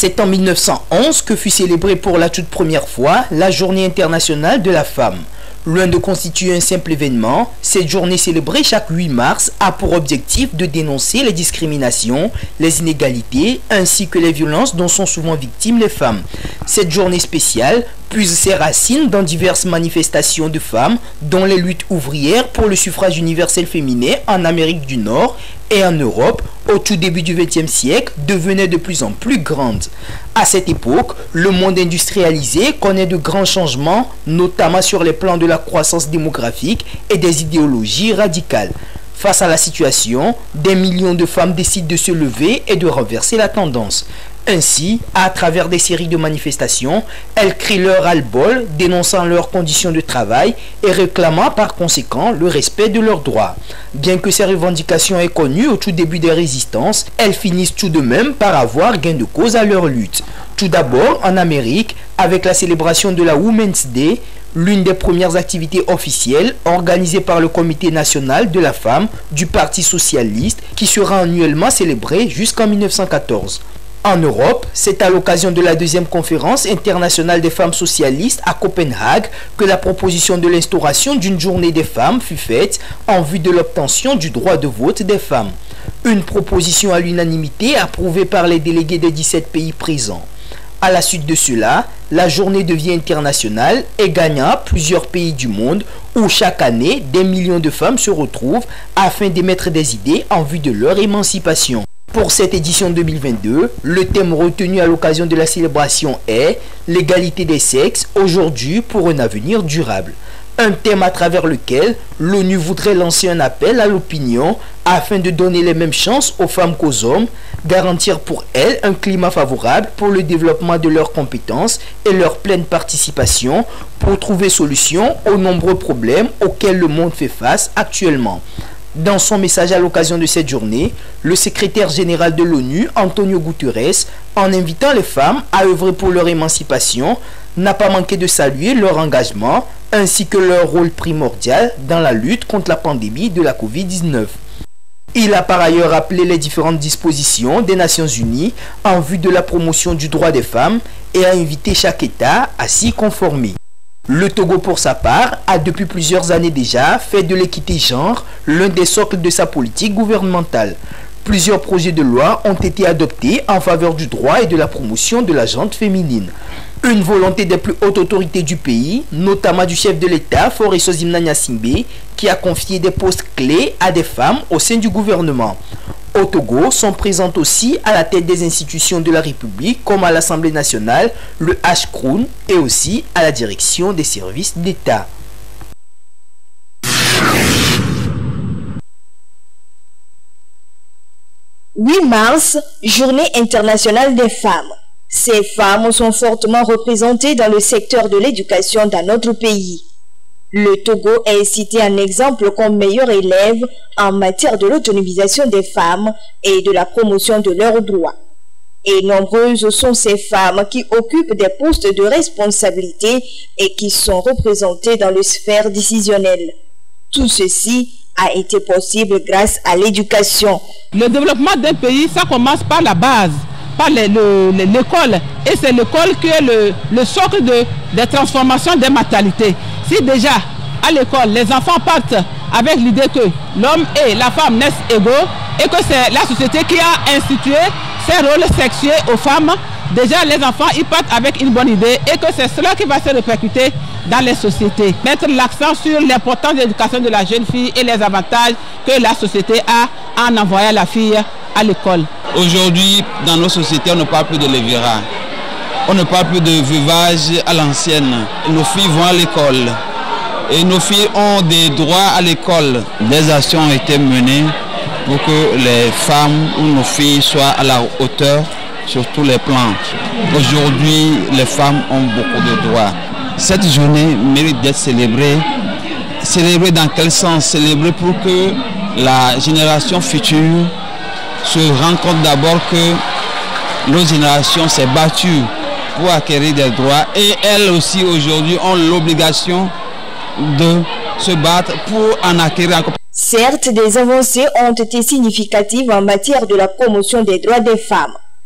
C'est en 1911 que fut célébrée pour la toute première fois la Journée internationale de la femme. Loin de constituer un simple événement, cette journée célébrée chaque 8 mars a pour objectif de dénoncer les discriminations, les inégalités ainsi que les violences dont sont souvent victimes les femmes. Cette journée spéciale puise ses racines dans diverses manifestations de femmes, dont les luttes ouvrières pour le suffrage universel féminin en Amérique du Nord et en Europe au tout début du XXe siècle devenaient de plus en plus grandes. À cette époque, le monde industrialisé connaît de grands changements, notamment sur les plans de la croissance démographique et des idéologies radicales. Face à la situation, des millions de femmes décident de se lever et de renverser la tendance. Ainsi, à travers des séries de manifestations, elles crient leur ras-le-bol, dénonçant leurs conditions de travail et réclamant par conséquent le respect de leurs droits. Bien que ces revendications aient connu au tout début des résistances, elles finissent tout de même par avoir gain de cause à leur lutte. Tout d'abord, en Amérique, avec la célébration de la Women's Day, l'une des premières activités officielles organisées par le Comité national de la femme du Parti socialiste qui sera annuellement célébrée jusqu'en 1914. En Europe, c'est à l'occasion de la deuxième conférence internationale des femmes socialistes à Copenhague que la proposition de l'instauration d'une journée des femmes fut faite en vue de l'obtention du droit de vote des femmes. Une proposition à l'unanimité approuvée par les délégués des 17 pays présents. À la suite de cela, la journée devient internationale et gagna plusieurs pays du monde où chaque année des millions de femmes se retrouvent afin d'émettre des idées en vue de leur émancipation. Pour cette édition 2022, le thème retenu à l'occasion de la célébration est « L'égalité des sexes, aujourd'hui pour un avenir durable ». Un thème à travers lequel l'ONU voudrait lancer un appel à l'opinion afin de donner les mêmes chances aux femmes qu'aux hommes, garantir pour elles un climat favorable pour le développement de leurs compétences et leur pleine participation pour trouver solution aux nombreux problèmes auxquels le monde fait face actuellement. Dans son message à l'occasion de cette journée, le secrétaire général de l'ONU, Antonio Guterres, en invitant les femmes à œuvrer pour leur émancipation, n'a pas manqué de saluer leur engagement ainsi que leur rôle primordial dans la lutte contre la pandémie de la Covid-19. Il a par ailleurs rappelé les différentes dispositions des Nations Unies en vue de la promotion du droit des femmes et a invité chaque État à s'y conformer. Le Togo, pour sa part, a depuis plusieurs années déjà fait de l'équité genre l'un des socles de sa politique gouvernementale. Plusieurs projets de loi ont été adoptés en faveur du droit et de la promotion de la gente féminine. Une volonté des plus hautes autorités du pays, notamment du chef de l'État, Faure Sozimna Gnassingbé, qui a confié des postes clés à des femmes au sein du gouvernement. Au Togo sont présentes aussi à la tête des institutions de la République comme à l'Assemblée nationale, le HCROUN et aussi à la direction des services d'État. « 8 mars, Journée internationale des femmes. Ces femmes sont fortement représentées dans le secteur de l'éducation dans notre pays. Le Togo est cité en exemple comme meilleur élève en matière de l'autonomisation des femmes et de la promotion de leurs droits. Et nombreuses sont ces femmes qui occupent des postes de responsabilité et qui sont représentées dans les sphères décisionnelles. Tout ceci a été possible grâce à l'éducation. Le développement d'un pays, ça commence par la base, par l'école. Et c'est l'école qui est le socle des transformations des mentalités. Si déjà, à l'école, les enfants partent avec l'idée que l'homme et la femme naissent égaux et que c'est la société qui a institué ces rôles sexuels aux femmes, déjà les enfants ils partent avec une bonne idée et que c'est cela qui va se répercuter dans les sociétés. Mettre l'accent sur l'importance de l'éducation de la jeune fille et les avantages que la société a en envoyant la fille à l'école. Aujourd'hui, dans nos sociétés, on ne parle plus de lévira. On ne parle plus de veuvage à l'ancienne. Nos filles vont à l'école et nos filles ont des droits à l'école. Des actions ont été menées pour que les femmes ou nos filles soient à la hauteur sur tous les plans. Aujourd'hui, les femmes ont beaucoup de droits. Cette journée mérite d'être célébrée. Célébrée dans quel sens? Célébrée pour que la génération future se rende compte d'abord que nos générations s'est battue pour acquérir des droits et elles aussi aujourd'hui ont l'obligation de se battre pour en acquérir encore. Certes, des avancées ont été significatives en matière de la promotion des droits des femmes.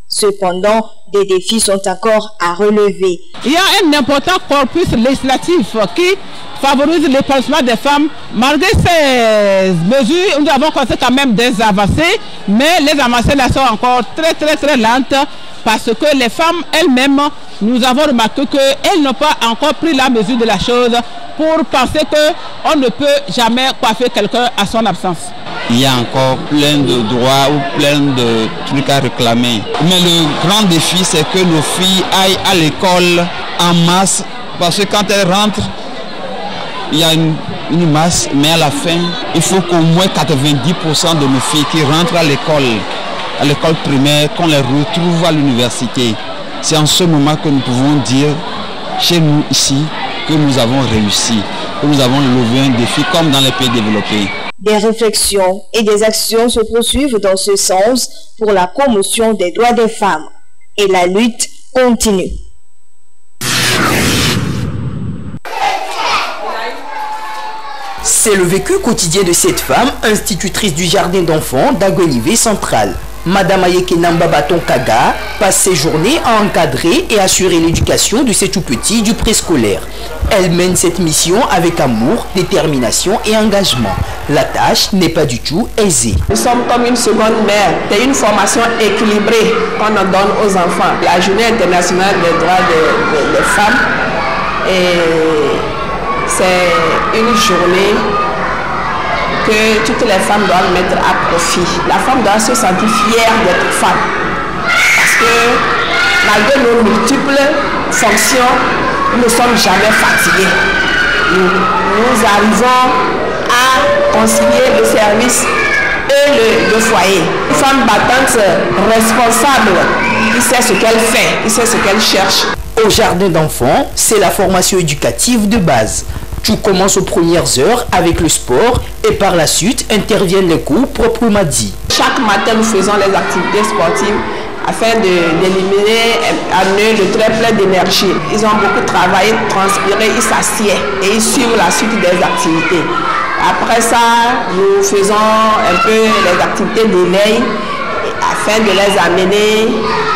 Cependant, des défis sont encore à relever. Il y a un important corpus législatif qui favorise l'épanouissement des femmes. Malgré ces mesures, nous avons constaté quand même des avancées, mais les avancées là sont encore très lentes parce que les femmes elles-mêmes, nous avons remarqué qu'elles n'ont pas encore pris la mesure de la chose pour penser qu'on ne peut jamais coiffer quelqu'un à son absence. Il y a encore plein de droits ou plein de trucs à réclamer. Mais le grand défi, c'est que nos filles aillent à l'école en masse. Parce que quand elles rentrent, il y a une masse, mais à la fin, il faut qu'au moins 90% de nos filles qui rentrent à l'école primaire, qu'on les retrouve à l'université. C'est en ce moment que nous pouvons dire, chez nous ici, que nous avons réussi, que nous avons levé un défi comme dans les pays développés. Des réflexions et des actions se poursuivent dans ce sens pour la promotion des droits des femmes. Et la lutte continue. C'est le vécu quotidien de cette femme, institutrice du jardin d'enfants d'Agonivé Central. Madame Ayekenam Babaton Kaga passe ses journées à encadrer et assurer l'éducation de ces tout-petits du préscolaire. Elle mène cette mission avec amour, détermination et engagement. La tâche n'est pas du tout aisée. Nous sommes comme une seconde mère. C'est une formation équilibrée qu'on donne aux enfants. La journée internationale des droits des femmes, c'est une journée que toutes les femmes doivent mettre à profit. La femme doit se sentir fière d'être femme. Parce que malgré nos multiples fonctions, nous ne sommes jamais fatigués. Nous arrivons à concilier le service et le foyer. Une femme battante responsable qui sait ce qu'elle fait, qui sait ce qu'elle cherche. Au jardin d'enfants, c'est la formation éducative de base. Tout commence aux premières heures avec le sport et par la suite interviennent les cours proprement dits. Chaque matin, nous faisons les activités sportives afin d'éliminer un œil de très plein d'énergie. Ils ont beaucoup travaillé, transpiré, ils s'assiedent et ils suivent la suite des activités. Après ça, nous faisons un peu les activités d'éveil afin de les amener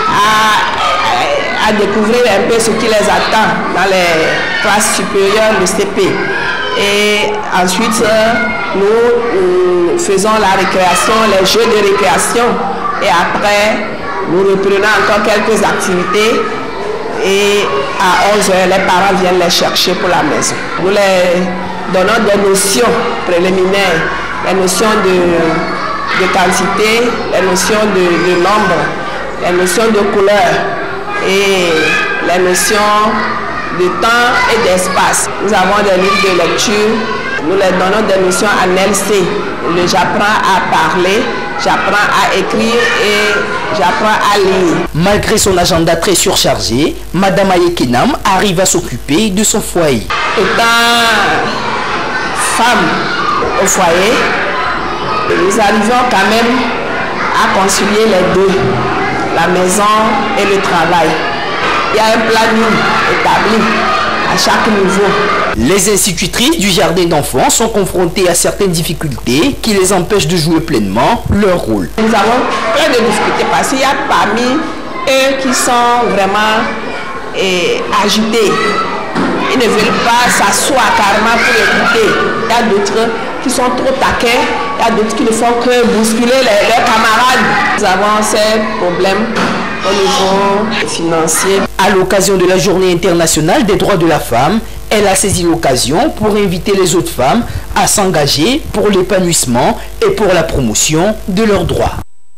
à découvrir un peu ce qui les attend dans les classes supérieures de CP. Et ensuite, nous faisons la récréation, les jeux de récréation. Et après, nous reprenons encore quelques activités. Et à 11h, les parents viennent les chercher pour la maison. Nous les donnons des notions préliminaires, les notions de quantité, les notions de nombre, les notions de couleur et les notions de temps et d'espace. Nous avons des livres de lecture, nous les donnons des notions en LC. J'apprends à parler, j'apprends à écrire et j'apprends à lire. Malgré son agenda très surchargé, Madame Ayekenam arrive à s'occuper de son foyer. Étant femme au foyer, nous arrivons quand même à concilier les deux, la maison et le travail. Il y a un planning établi à chaque niveau. Les institutrices du jardin d'enfants sont confrontées à certaines difficultés qui les empêchent de jouer pleinement leur rôle. Nous avons plein de difficultés parce qu'il y a parmi eux qui sont vraiment agités. Ils ne veulent pas s'asseoir carrément pour écouter. Il y a d'autres qui sont trop taquins, il y a d'autres qui ne font que bousculer leurs camarades. Nous avons ces problèmes au niveau financier. À l'occasion de la Journée internationale des droits de la femme, elle a saisi l'occasion pour inviter les autres femmes à s'engager pour l'épanouissement et pour la promotion de leurs droits.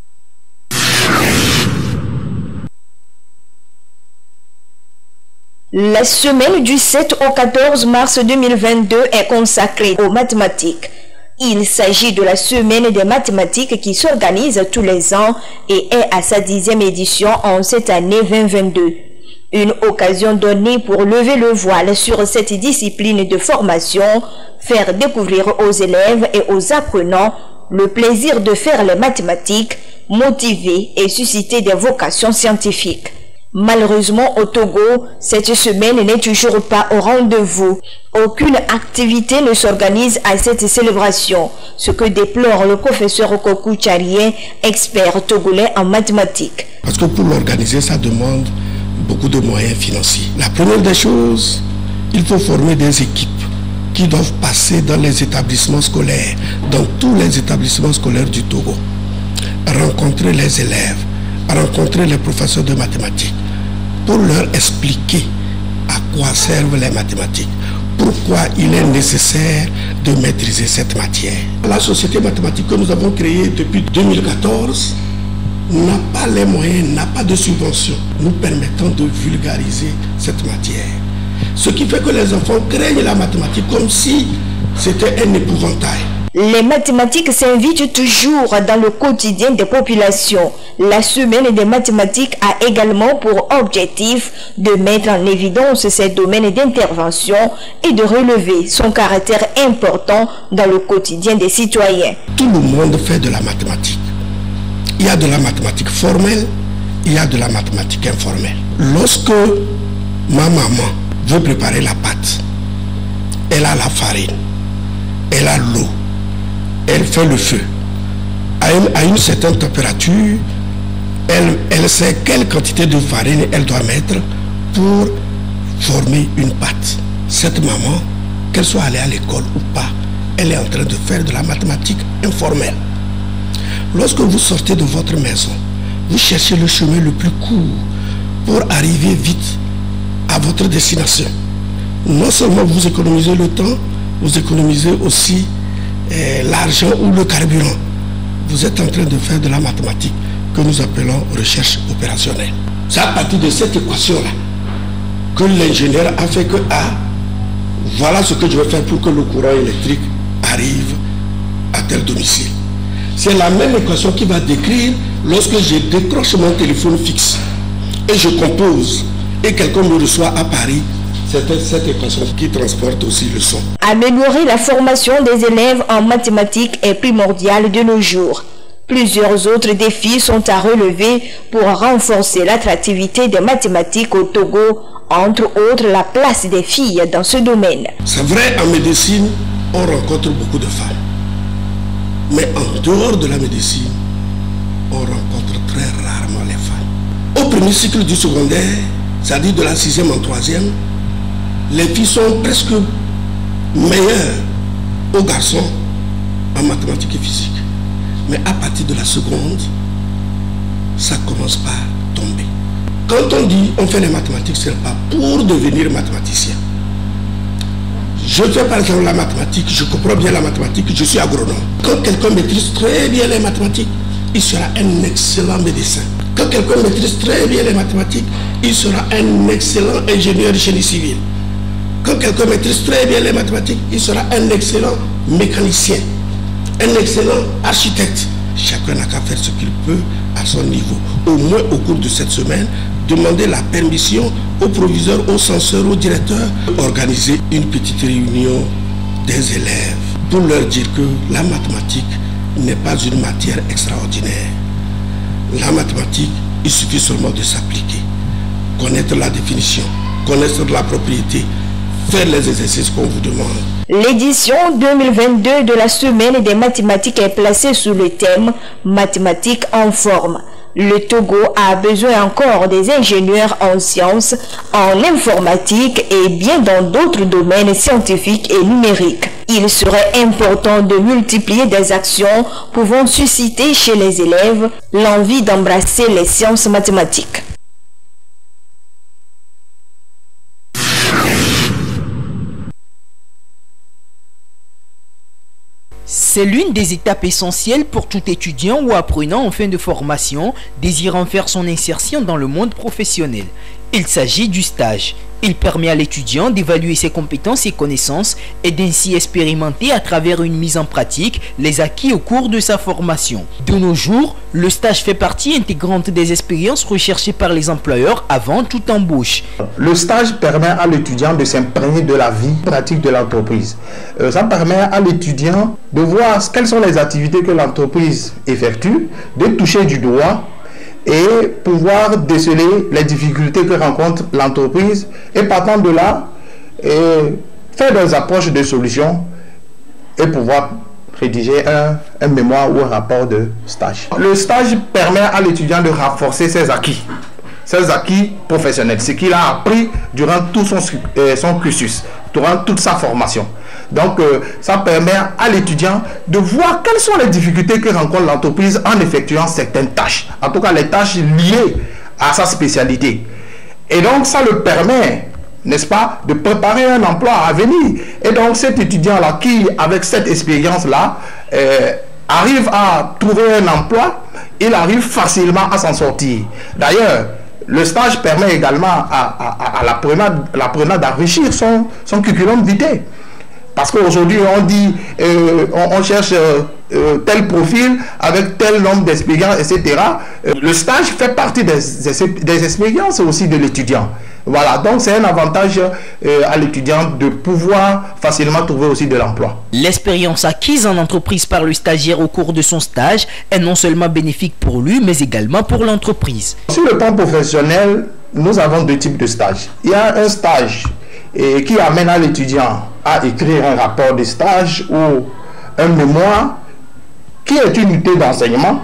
La semaine du 7 au 14 mars 2022 est consacrée aux mathématiques. Il s'agit de la semaine des mathématiques qui s'organise tous les ans et est à sa 10e édition en cette année 2022. Une occasion donnée pour lever le voile sur cette discipline de formation, faire découvrir aux élèves et aux apprenants le plaisir de faire les mathématiques, motiver et susciter des vocations scientifiques. Malheureusement, au Togo, cette semaine n'est toujours pas au rendez-vous. Aucune activité ne s'organise à cette célébration, ce que déplore le professeur Okoku Tcharien, expert togolais en mathématiques. Parce que pour l'organiser, ça demande beaucoup de moyens financiers. La première des choses, il faut former des équipes qui doivent passer dans les établissements scolaires, dans tous les établissements scolaires du Togo, rencontrer les élèves, rencontrer les professeurs de mathématiques, pour leur expliquer à quoi servent les mathématiques, pourquoi il est nécessaire de maîtriser cette matière. La société mathématique que nous avons créée depuis 2014 n'a pas les moyens, n'a pas de subvention nous permettant de vulgariser cette matière. Ce qui fait que les enfants craignent la mathématique comme si c'était un épouvantail. Les mathématiques s'invitent toujours dans le quotidien des populations. La semaine des mathématiques a également pour objectif de mettre en évidence ces domaines d'intervention et de relever son caractère important dans le quotidien des citoyens. Tout le monde fait de la mathématique. Il y a de la mathématique formelle, il y a de la mathématique informelle. Lorsque ma maman veut préparer la pâte, elle a la farine, elle a l'eau, elle fait le feu. À une certaine température, elle sait quelle quantité de farine elle doit mettre pour former une pâte. Cette maman, qu'elle soit allée à l'école ou pas, elle est en train de faire de la mathématique informelle. Lorsque vous sortez de votre maison, vous cherchez le chemin le plus court pour arriver vite à votre destination. Non seulement vous économisez le temps, vous économisez aussi l'argent ou le carburant. Vous êtes en train de faire de la mathématique que nous appelons recherche opérationnelle. C'est à partir de cette équation-là que l'ingénieur a fait que voilà ce que je vais faire pour que le courant électrique arrive à tel domicile. C'est la même équation qui va décrire lorsque je décroche mon téléphone fixe et je compose et quelqu'un me reçoit à Paris. C'est cette équation qui transporte aussi le son. Améliorer la formation des élèves en mathématiques est primordial de nos jours. Plusieurs autres défis sont à relever pour renforcer l'attractivité des mathématiques au Togo, entre autres la place des filles dans ce domaine. C'est vrai, en médecine, on rencontre beaucoup de femmes. Mais en dehors de la médecine, on rencontre très rarement les femmes. Au premier cycle du secondaire, c'est-à-dire de la 6e en 3e, les filles sont presque meilleures aux garçons en mathématiques et physique. Mais à partir de la seconde, ça commence par tomber. Quand on dit on fait les mathématiques, ce n'est pas pour devenir mathématicien. Je fais par exemple la mathématique, je comprends bien la mathématique, je suis agronome. Quand quelqu'un maîtrise très bien les mathématiques, il sera un excellent médecin. Quand quelqu'un maîtrise très bien les mathématiques, il sera un excellent ingénieur de génie civil. Quand quelqu'un maîtrise très bien les mathématiques, il sera un excellent mécanicien, un excellent architecte. Chacun n'a qu'à faire ce qu'il peut à son niveau. Au moins au cours de cette semaine, demander la permission au proviseur, au censeur, au directeur, organiser une petite réunion des élèves pour leur dire que la mathématique n'est pas une matière extraordinaire. La mathématique, il suffit seulement de s'appliquer, connaître la définition, connaître la propriété, faire les exercices qu'on vous demande. L'édition 2022 de la Semaine des mathématiques est placée sous le thème « Mathématiques en forme ». Le Togo a besoin encore des ingénieurs en sciences, en informatique et bien dans d'autres domaines scientifiques et numériques. Il serait important de multiplier des actions pouvant susciter chez les élèves l'envie d'embrasser les sciences mathématiques. C'est l'une des étapes essentielles pour tout étudiant ou apprenant en fin de formation désirant faire son insertion dans le monde professionnel. Il s'agit du stage. Il permet à l'étudiant d'évaluer ses compétences et connaissances et d'ainsi expérimenter à travers une mise en pratique les acquis au cours de sa formation. De nos jours, le stage fait partie intégrante des expériences recherchées par les employeurs avant toute embauche. Le stage permet à l'étudiant de s'imprégner de la vie pratique de l'entreprise. Ça permet à l'étudiant de voir quelles sont les activités que l'entreprise effectue, de toucher du doigt et pouvoir déceler les difficultés que rencontre l'entreprise et partant de là, faire des approches de solutions et pouvoir rédiger un mémoire ou un rapport de stage. Le stage permet à l'étudiant de renforcer ses acquis professionnels, ce qu'il a appris durant tout son cursus, durant toute sa formation. Donc, ça permet à l'étudiant de voir quelles sont les difficultés que rencontre l'entreprise en effectuant certaines tâches, en tout cas les tâches liées à sa spécialité. Et donc, ça le permet, n'est-ce pas, de préparer un emploi à venir. Et donc, cet étudiant-là qui, avec cette expérience-là, arrive à trouver un emploi, il arrive facilement à s'en sortir. D'ailleurs, le stage permet également à l'apprenant d'enrichir son curriculum vitae. Parce qu'aujourd'hui, on dit, on cherche tel profil avec tel nombre d'expériences, etc. Le stage fait partie des expériences aussi de l'étudiant. Voilà, donc c'est un avantage à l'étudiant de pouvoir facilement trouver aussi de l'emploi. L'expérience acquise en entreprise par le stagiaire au cours de son stage est non seulement bénéfique pour lui, mais également pour l'entreprise. Sur le plan professionnel, nous avons deux types de stages. Il y a un stage qui amène à l'étudiant à écrire un rapport de stage ou un mémoire qui est une unité d'enseignement.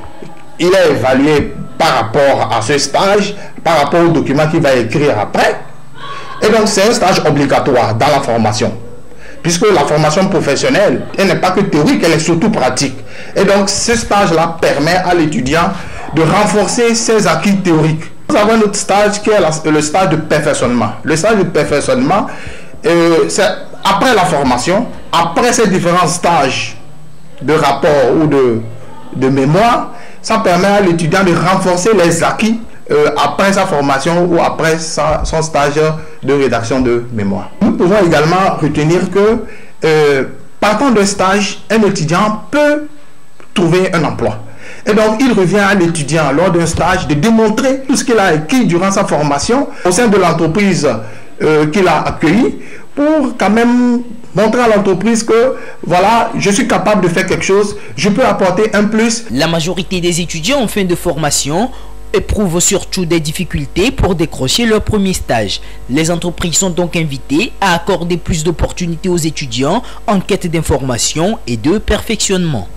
Il est évalué par rapport à ce stage, par rapport au document qu'il va écrire après. Et donc c'est un stage obligatoire dans la formation. Puisque la formation professionnelle, elle n'est pas que théorique, elle est surtout pratique. Et donc ce stage-là permet à l'étudiant de renforcer ses acquis théoriques. Nous avons un autre stage qui est le stage de perfectionnement. Le stage de perfectionnement, c'est après la formation, après ces différents stages de rapport ou de mémoire, ça permet à l'étudiant de renforcer les acquis après sa formation ou après son stage de rédaction de mémoire. Nous pouvons également retenir que partant d'un stage, un étudiant peut trouver un emploi. Et donc, il revient à l'étudiant lors d'un stage de démontrer tout ce qu'il a acquis durant sa formation au sein de l'entreprise qu'il a accueillie pour quand même montrer à l'entreprise que, voilà, je suis capable de faire quelque chose, je peux apporter un plus. La majorité des étudiants en fin de formation éprouvent surtout des difficultés pour décrocher leur premier stage. Les entreprises sont donc invitées à accorder plus d'opportunités aux étudiants en quête d'information et de perfectionnement.